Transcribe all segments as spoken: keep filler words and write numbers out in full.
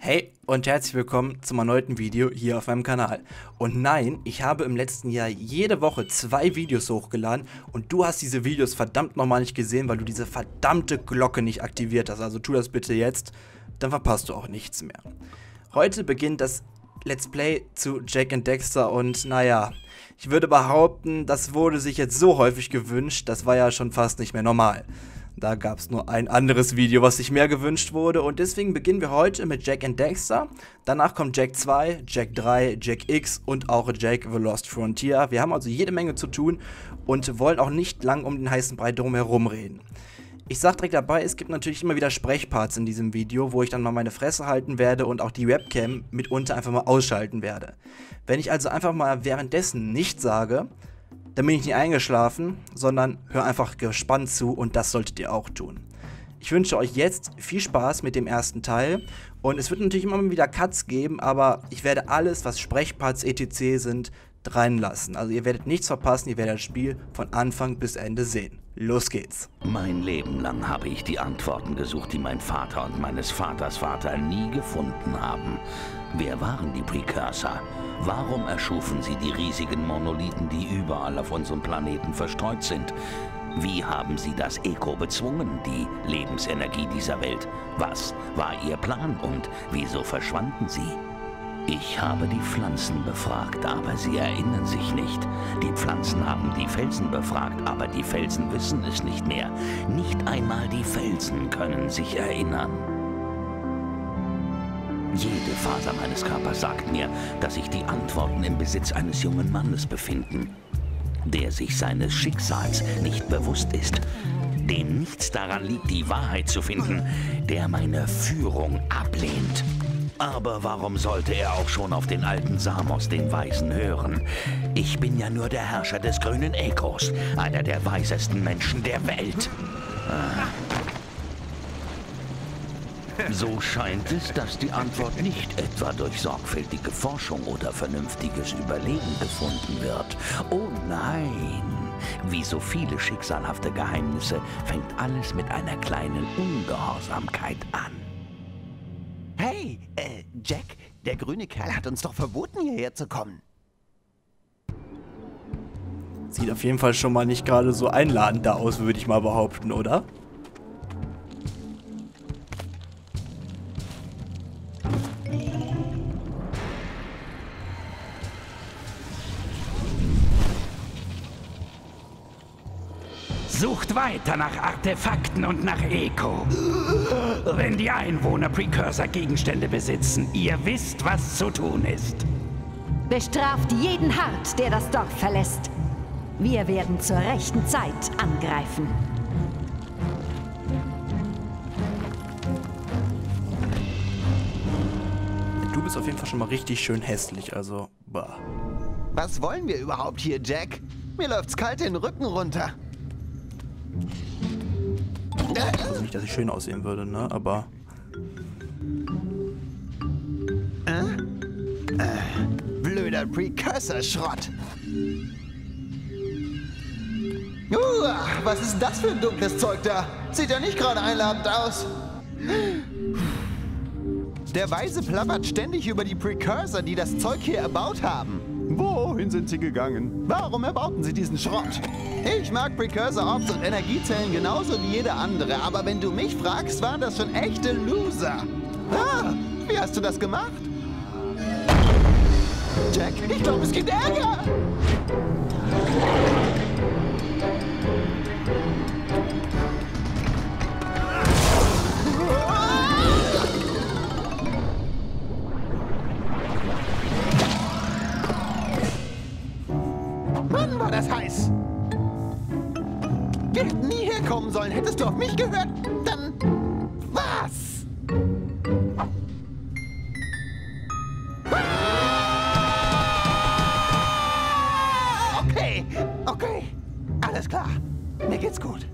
Hey und herzlich willkommen zum erneuten Video hier auf meinem Kanal. Und nein, ich habe im letzten Jahr jede Woche zwei Videos hochgeladen und du hast diese Videos verdammt nochmal nicht gesehen, weil du diese verdammte Glocke nicht aktiviert hast. Also tu das bitte jetzt, dann verpasst du auch nichts mehr. Heute beginnt das Let's Play zu Jak and Daxter und naja, ich würde behaupten, das wurde sich jetzt so häufig gewünscht, das war ja schon fast nicht mehr normal. Da gab es nur ein anderes Video, was sich mehr gewünscht wurde und deswegen beginnen wir heute mit Jak and Daxter. Danach kommt Jak zwei, Jak drei, Jak X und auch Jak The Lost Frontier. Wir haben also jede Menge zu tun und wollen auch nicht lang um den heißen Brei drum herum reden. Ich sag direkt dabei, es gibt natürlich immer wieder Sprechparts in diesem Video, wo ich dann mal meine Fresse halten werde und auch die Webcam mitunter einfach mal ausschalten werde. Wenn ich also einfach mal währenddessen nichts sage, dann bin ich nicht eingeschlafen, sondern hör einfach gespannt zu und das solltet ihr auch tun. Ich wünsche euch jetzt viel Spaß mit dem ersten Teil und es wird natürlich immer wieder Cuts geben, aber ich werde alles, was Sprechparts et cetera sind, reinlassen. Also ihr werdet nichts verpassen, ihr werdet das Spiel von Anfang bis Ende sehen. Los geht's. Mein Leben lang habe ich die Antworten gesucht, die mein Vater und meines Vaters Vater nie gefunden haben. Wer waren die Precursor? Warum erschufen sie die riesigen Monolithen, die überall auf unserem Planeten verstreut sind? Wie haben sie das Eco bezwungen, die Lebensenergie dieser Welt? Was war ihr Plan und wieso verschwanden sie? Ich habe die Pflanzen befragt, aber sie erinnern sich nicht. Die Pflanzen haben die Felsen befragt, aber die Felsen wissen es nicht mehr. Nicht einmal die Felsen können sich erinnern. Jede Faser meines Körpers sagt mir, dass sich die Antworten im Besitz eines jungen Mannes befinden, der sich seines Schicksals nicht bewusst ist, dem nichts daran liegt, die Wahrheit zu finden, der meine Führung ablehnt. Aber warum sollte er auch schon auf den alten Samos, den Weisen, hören? Ich bin ja nur der Herrscher des grünen Ecos, einer der weisesten Menschen der Welt. Ah. So scheint es, dass die Antwort nicht etwa durch sorgfältige Forschung oder vernünftiges Überlegen gefunden wird. Oh nein! Wie so viele schicksalhafte Geheimnisse fängt alles mit einer kleinen Ungehorsamkeit an. Hey, äh, Jak, der grüne Kerl hat uns doch verboten, hierher zu kommen. Sieht auf jeden Fall schon mal nicht gerade so einladend da aus, würde ich mal behaupten, oder? Sucht weiter nach Artefakten und nach Eco. Wenn die Einwohner Precursor-Gegenstände besitzen, ihr wisst, was zu tun ist. Bestraft jeden hart, der das Dorf verlässt. Wir werden zur rechten Zeit angreifen. Du bist auf jeden Fall schon mal richtig schön hässlich, also bah. Was wollen wir überhaupt hier, Jak? Mir läuft's kalt den Rücken runter. Also nicht, dass ich schön aussehen würde, ne? Aber... Äh? Äh, blöder Precursor-Schrott. Uh, was ist das für ein dunkles Zeug da? Sieht ja nicht gerade einladend aus. Der Weise plappert ständig über die Precursor, die das Zeug hier erbaut haben. Wohin sind sie gegangen? Warum erbauten sie diesen Schrott? Ich mag Precursor-Orbs und Energiezellen genauso wie jeder andere, aber wenn du mich fragst, waren das schon echte Loser. Ah, wie hast du das gemacht? Jak, ich glaube, es gibt Ärger. Mann, war das heiß! Wir hätten nie herkommen sollen. Hättest du auf mich gehört, dann... was? Okay, okay. Alles klar. Mir geht's gut.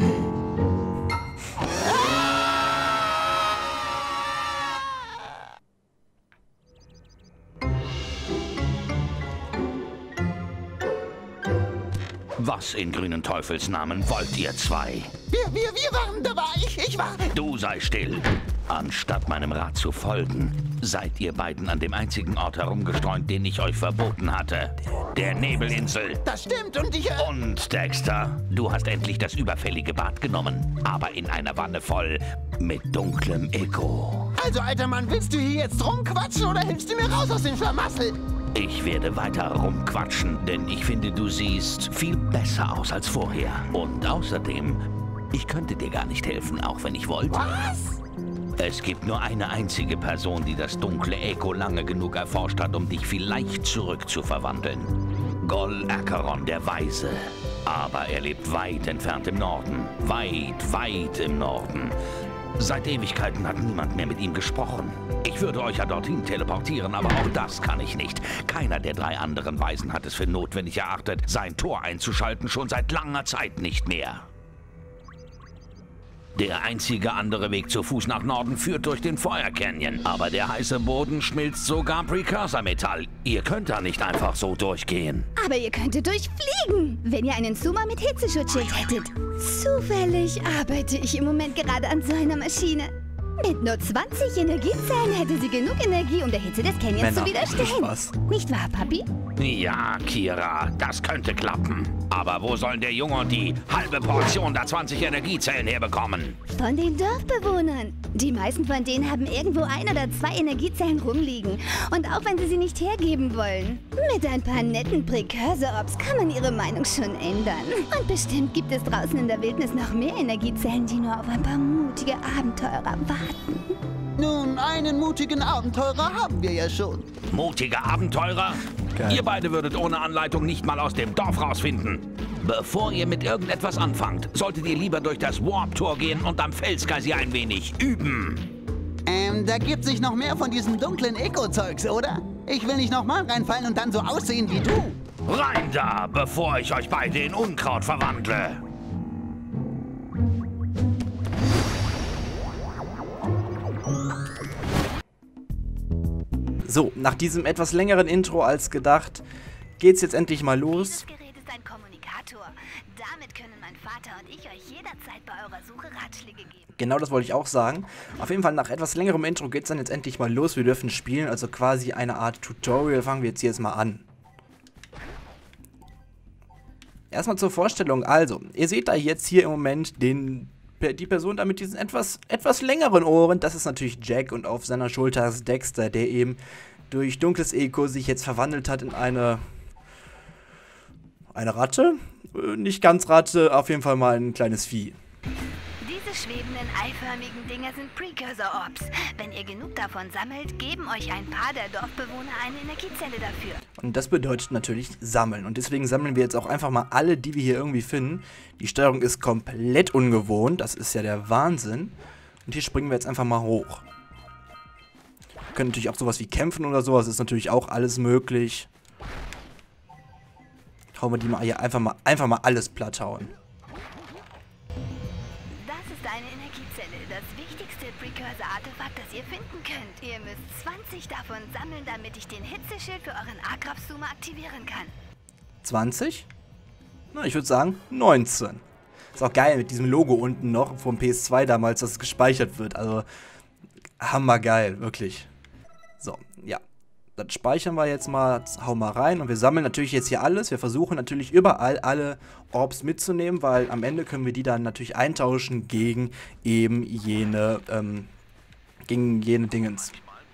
Was in grünen Teufels Namen wollt ihr zwei? Wir, wir, wir waren dabei. Ich, ich war... Du sei still. Anstatt meinem Rat zu folgen, seid ihr beiden an dem einzigen Ort herumgestreunt, den ich euch verboten hatte. Der Nebelinsel. Das stimmt und ich... Äh Und, Dexter, du hast endlich das überfällige Bad genommen. Aber in einer Wanne voll mit dunklem Echo. Also, alter Mann, willst du hier jetzt rumquatschen oder hilfst du mir raus aus dem Schlamassel? Ich werde weiter rumquatschen, denn ich finde, du siehst viel besser aus als vorher. Und außerdem, ich könnte dir gar nicht helfen, auch wenn ich wollte. Was? Es gibt nur eine einzige Person, die das dunkle Echo lange genug erforscht hat, um dich vielleicht zurückzuverwandeln. Gol Acheron, der Weise. Aber er lebt weit entfernt im Norden. Weit, weit im Norden. Seit Ewigkeiten hat niemand mehr mit ihm gesprochen. Ich würde euch ja dorthin teleportieren, aber auch das kann ich nicht. Keiner der drei anderen Weisen hat es für notwendig erachtet, sein Tor einzuschalten, schon seit langer Zeit nicht mehr. Der einzige andere Weg zu Fuß nach Norden führt durch den Feuer Canyon. Aber der heiße Boden schmilzt sogar Precursor-Metall. Ihr könnt da nicht einfach so durchgehen. Aber ihr könntet durchfliegen, wenn ihr einen Zuma mit Hitzeschutzschild hättet. Zufällig arbeite ich im Moment gerade an so einer Maschine. Mit nur zwanzig Energiezellen hätte sie genug Energie, um der Hitze des Canyons Männer, zu widerstehen. was? Nicht wahr, Papi? Ja, Kira, das könnte klappen. Aber wo sollen der Junge und die halbe Portion der zwanzig Energiezellen herbekommen? Von den Dorfbewohnern. Die meisten von denen haben irgendwo ein oder zwei Energiezellen rumliegen. Und auch wenn sie sie nicht hergeben wollen. Mit ein paar netten Precursor-Orbs kann man ihre Meinung schon ändern. Und bestimmt gibt es draußen in der Wildnis noch mehr Energiezellen, die nur auf ein paar mutige Abenteurer warten. Nun, einen mutigen Abenteurer haben wir ja schon. Mutige Abenteurer? Geil. Ihr beide würdet ohne Anleitung nicht mal aus dem Dorf rausfinden. Bevor ihr mit irgendetwas anfangt, solltet ihr lieber durch das Warp-Tor gehen und am Felsgeysir ein wenig üben. Ähm, da gibt sich noch mehr von diesem dunklen Eco-Zeugs, oder? Ich will nicht nochmal reinfallen und dann so aussehen wie du. Rein da, bevor ich euch beide in Unkraut verwandle. So, nach diesem etwas längeren Intro als gedacht, geht's jetzt endlich mal los. Das Gerät ist ein Kommunikator. Damit können mein Vater und ich euch jederzeit bei eurer Suche Ratschläge geben. Genau das wollte ich auch sagen. Auf jeden Fall, nach etwas längerem Intro geht's dann jetzt endlich mal los. Wir dürfen spielen, also quasi eine Art Tutorial. Fangen wir jetzt hier erstmal an. Erstmal zur Vorstellung. Also, ihr seht da jetzt hier im Moment den... die Person da mit diesen etwas, etwas längeren Ohren, das ist natürlich Jack und auf seiner Schulter ist Dexter, der eben durch dunkles Echo sich jetzt verwandelt hat in eine, eine Ratte? Nicht ganz Ratte, auf jeden Fall mal ein kleines Vieh. Diese schwebenden, eiförmigen Dinger sind Precursor-Orbs. Wenn ihr genug davon sammelt, geben euch ein paar der Dorfbewohner eine Energiezelle dafür. Und das bedeutet natürlich sammeln. Und deswegen sammeln wir jetzt auch einfach mal alle, die wir hier irgendwie finden. Die Steuerung ist komplett ungewohnt. Das ist ja der Wahnsinn. Und hier springen wir jetzt einfach mal hoch. Wir können natürlich auch sowas wie kämpfen oder sowas. Ist natürlich auch alles möglich. Hauen wir die mal hier einfach mal, einfach mal alles platt hauen. Das ist eine Energiezelle, das wichtigste Precursor-Artefakt, das ihr finden könnt. Ihr müsst zwanzig davon sammeln, damit ich den Hitzeschild für euren Agraf-Zuma aktivieren kann. zwanzig? Na, ich würde sagen neunzehn. Ist auch geil mit diesem Logo unten noch vom P S zwei damals, dass es gespeichert wird. Also hammergeil, wirklich. So, ja. Das speichern wir jetzt mal, hauen wir rein und wir sammeln natürlich jetzt hier alles. Wir versuchen natürlich überall alle Orbs mitzunehmen, weil am Ende können wir die dann natürlich eintauschen gegen eben jene, ähm, gegen jene Dingens.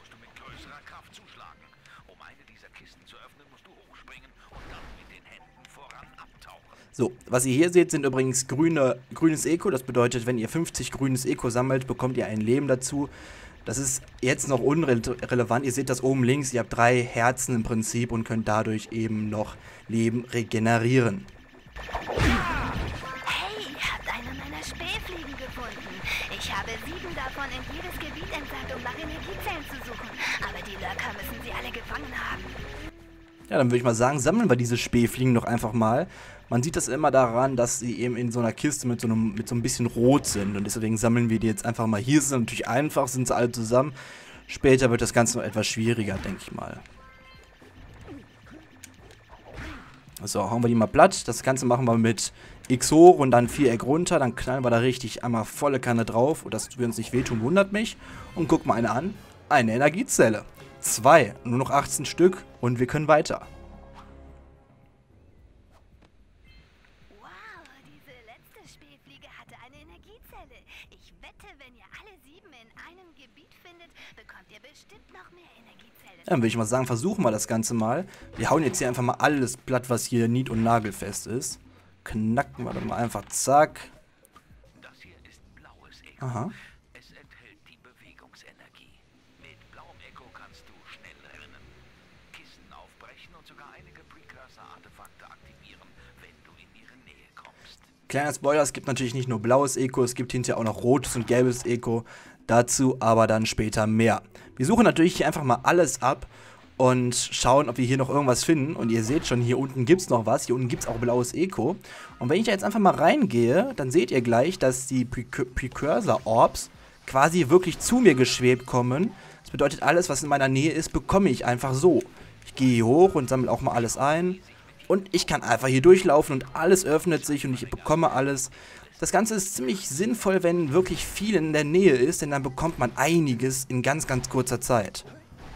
So, was ihr hier seht, sind übrigens grüne, grünes Eco. Das bedeutet, wenn ihr fünfzig grünes Eco sammelt, bekommt ihr ein Leben dazu. Das ist jetzt noch unrelevant. Ihr seht das oben links. Ihr habt drei Herzen im Prinzip und könnt dadurch eben noch Leben regenerieren. Hey, ihr habt eine meiner Spähfliegen gefunden. Ich habe sieben davon in jedes Gebiet entsandt, um nach Energiezellen zu suchen. Aber die Lurker müssen sie alle gefangen haben. Ja, dann würde ich mal sagen, sammeln wir diese Spähfliegen doch einfach mal. Man sieht das immer daran, dass sie eben in so einer Kiste mit so, einem, mit so ein bisschen rot sind. Und deswegen sammeln wir die jetzt einfach mal. Hier ist es natürlich einfach, sind sie alle zusammen. Später wird das Ganze noch etwas schwieriger, denke ich mal. So, hauen wir die mal platt. Das Ganze machen wir mit X hoch und dann Viereck runter. Dann knallen wir da richtig einmal volle Kanne drauf. Und dass wir uns nicht wehtun, wundert mich. Und guck mal eine an. Eine Energiezelle. Zwei. Nur noch achtzehn Stück. Und wir können weiter. Wow, diese letzte Spähfliege hatte eine Energiezelle. Ich wette, wenn ihr alle sieben in einem Gebiet findet, bekommt ihr bestimmt noch mehr Energiezellen. Dann würde ich mal sagen, versuchen wir das Ganze mal. Wir hauen jetzt hier einfach mal alles platt, was hier nied- und nagelfest ist. Knacken wir dann mal einfach, zack. Das hier ist blaues Echo. Aha. Es enthält die Bewegungsenergie. Mit blauem Echo kannst du schnell rennen, Kissen aufbrechen und sogar einige Precursor-Artefakte aktivieren, wenn du in ihre Nähe kommst. Kleiner Spoiler, es gibt natürlich nicht nur blaues Echo, es gibt hinterher auch noch rotes und gelbes Echo. Dazu aber dann später mehr. Wir suchen natürlich hier einfach mal alles ab und schauen, ob wir hier noch irgendwas finden. Und ihr seht schon, hier unten gibt es noch was. Hier unten gibt es auch blaues Echo. Und wenn ich da jetzt einfach mal reingehe, dann seht ihr gleich, dass die Pre Precursor-Orbs quasi wirklich zu mir geschwebt kommen. Das bedeutet, alles, was in meiner Nähe ist, bekomme ich einfach so. Ich gehe hier hoch und sammle auch mal alles ein. Und ich kann einfach hier durchlaufen und alles öffnet sich und ich bekomme alles. Das Ganze ist ziemlich sinnvoll, wenn wirklich viel in der Nähe ist, denn dann bekommt man einiges in ganz, ganz kurzer Zeit.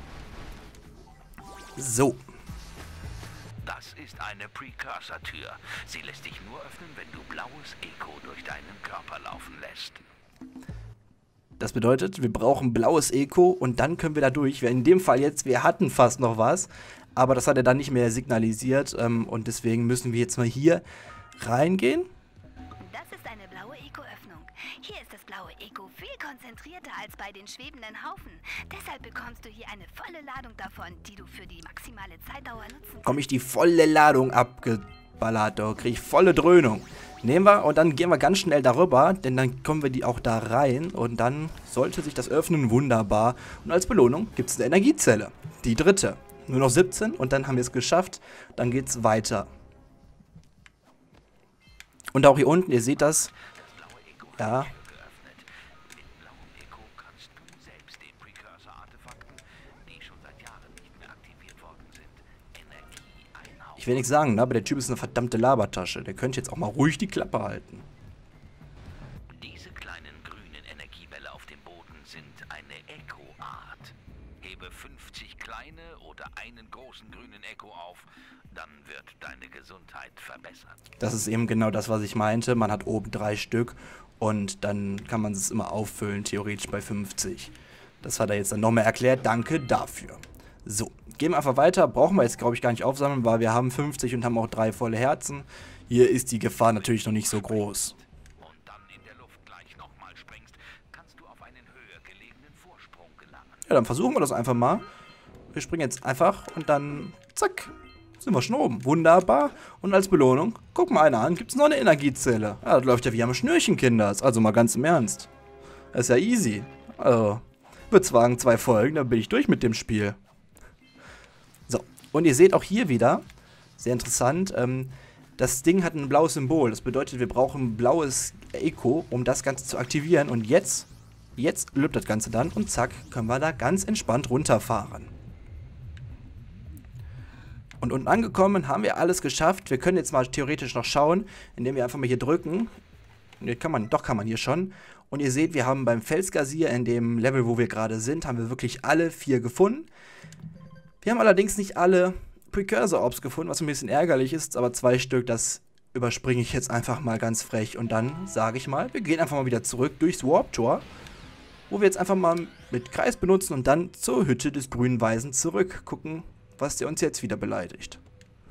So. Das ist eine Precursor-Tür. Sie lässt sich nur öffnen, wenn du blaues Echo durch deinen Körper laufen lässt. Das bedeutet, wir brauchen blaues Echo und dann können wir da durch. In dem Fall jetzt, wir hatten fast noch was, aber das hat er dann nicht mehr signalisiert ähm, und deswegen müssen wir jetzt mal hier reingehen. Das ist eine blaue Eco-Öffnung. Hier ist das blaue Eco viel konzentrierter als bei den schwebenden Haufen. Deshalb bekommst du hier eine volle Ladung davon, die du für die maximale Zeitdauer nutzen kannst. Komme ich die volle Ladung abgeballert, da kriege ich volle Dröhnung. Nehmen wir und dann gehen wir ganz schnell darüber, denn dann kommen wir die auch da rein und dann sollte sich das öffnen, wunderbar. Und als Belohnung gibt es eine Energiezelle, die dritte. Nur noch siebzehn und dann haben wir es geschafft, dann geht es weiter. Und auch hier unten, ihr seht das, ja. Mit blauem Echo kannst du selbst den Precursor-Artefakten, die schon seit Jahren nicht mehr aktiviert worden sind, Energie einhauchen. Ich will nichts sagen, ne? Aber der Typ ist eine verdammte Labertasche. Der könnte jetzt auch mal ruhig die Klappe halten. Diese kleinen grünen Energiebälle auf dem Boden sind eine Echo-Art. Hebe fünfzig kleine oder einen großen grünen Echo auf, dann wird deine Gesundheit verbessert. Das ist eben genau das, was ich meinte. Man hat oben drei Stück und dann kann man es immer auffüllen, theoretisch bei fünfzig. Das hat er jetzt dann noch mehr erklärt. Danke dafür. So, gehen wir einfach weiter. Brauchen wir jetzt, glaube ich, gar nicht aufsammeln, weil wir haben fünfzig und haben auch drei volle Herzen. Hier ist die Gefahr natürlich noch nicht so groß. Und dann in der Luft gleich nochmal springst, kannst du auf einen höher gelegenen Vorsprung gelangen. Ja, dann versuchen wir das einfach mal. Wir springen jetzt einfach und dann, zack, sind wir schon oben. Wunderbar. Und als Belohnung, guck mal einer an, gibt es noch eine Energiezelle. Ja, das läuft ja wie am Schnürchen, Kinders. Also mal ganz im Ernst. Das ist ja easy. Also, würde sagen, zwei Folgen, dann bin ich durch mit dem Spiel. So, und ihr seht auch hier wieder, sehr interessant, ähm, das Ding hat ein blaues Symbol. Das bedeutet, wir brauchen blaues Echo, um das Ganze zu aktivieren. Und jetzt, jetzt löbt das Ganze dann und zack, können wir da ganz entspannt runterfahren. Und unten angekommen haben wir alles geschafft. Wir können jetzt mal theoretisch noch schauen, indem wir einfach mal hier drücken. Ne, kann man, doch kann man hier schon. Und ihr seht, wir haben beim Felsgazier, in dem Level, wo wir gerade sind, haben wir wirklich alle vier gefunden. Wir haben allerdings nicht alle Precursor-Orbs gefunden, was ein bisschen ärgerlich ist, aber zwei Stück, das überspringe ich jetzt einfach mal ganz frech. Und dann sage ich mal, wir gehen einfach mal wieder zurück durchs Warp-Tor, wo wir jetzt einfach mal mit Kreis benutzen und dann zur Hütte des grünen Weisen zurück gucken, was der uns jetzt wieder beleidigt.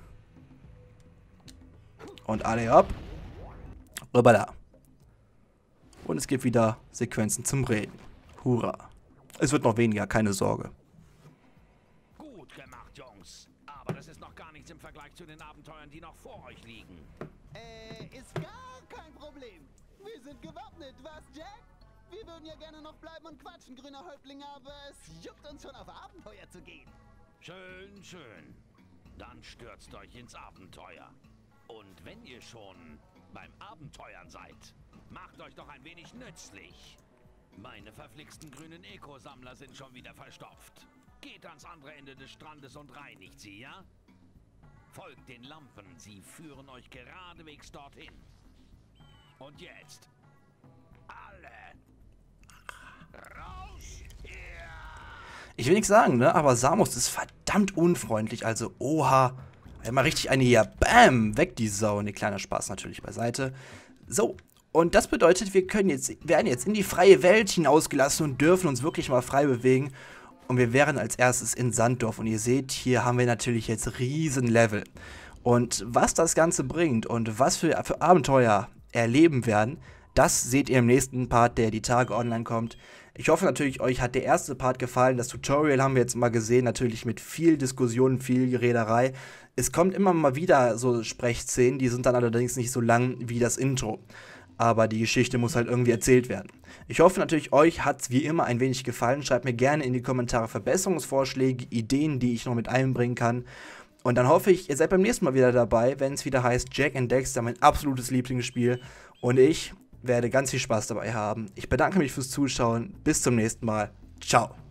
Und alle ab. Rüber da. Und es gibt wieder Sequenzen zum Reden. Hurra. Es wird noch weniger, keine Sorge. Gut gemacht, Jungs. Aber das ist noch gar nichts im Vergleich zu den Abenteuern, die noch vor euch liegen. Äh, ist gar kein Problem. Wir sind gewappnet, was, Jack? Wir würden ja gerne noch bleiben und quatschen, grüner Häuptling, aber es juckt uns schon auf Abenteuer zu gehen. Schön, schön. Dann stürzt euch ins Abenteuer. Und wenn ihr schon beim Abenteuern seid, macht euch doch ein wenig nützlich. Meine verflixten grünen Eco-Sammler sind schon wieder verstopft. Geht ans andere Ende des Strandes und reinigt sie, ja? Folgt den Lampen, sie führen euch geradewegs dorthin. Und jetzt. Alle. Raus hier. Ich will nichts sagen, ne? Aber Samus ist verdammt unfreundlich. Also, oha. Mal richtig eine hier. Bam! Weg die Sau. Ne, kleiner Spaß natürlich beiseite. So. Und das bedeutet, wir können jetzt, werden jetzt in die freie Welt hinausgelassen und dürfen uns wirklich mal frei bewegen. Und wir wären als erstes in Sanddorf. Und ihr seht, hier haben wir natürlich jetzt riesen Level. Und was das Ganze bringt und was wir für Abenteuer erleben werden, das seht ihr im nächsten Part, der die Tage online kommt. Ich hoffe natürlich, euch hat der erste Part gefallen. Das Tutorial haben wir jetzt mal gesehen, natürlich mit viel Diskussion, viel Rederei. Es kommt immer mal wieder so Sprechszenen, die sind dann allerdings nicht so lang wie das Intro. Aber die Geschichte muss halt irgendwie erzählt werden. Ich hoffe natürlich, euch hat es wie immer ein wenig gefallen. Schreibt mir gerne in die Kommentare Verbesserungsvorschläge, Ideen, die ich noch mit einbringen kann. Und dann hoffe ich, ihr seid beim nächsten Mal wieder dabei, wenn es wieder heißt Jak and Daxter, mein absolutes Lieblingsspiel. Und ich werde ganz viel Spaß dabei haben. Ich bedanke mich fürs Zuschauen. Bis zum nächsten Mal. Ciao.